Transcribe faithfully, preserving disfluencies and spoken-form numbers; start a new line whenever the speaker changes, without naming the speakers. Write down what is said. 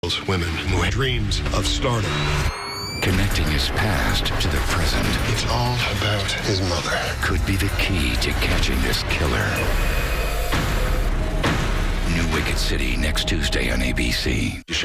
women who had dreams of stardom.
Connecting his past to the present.
It's all about his mother.
Could be the key to catching this killer. New Wicked City next Tuesday on A B C.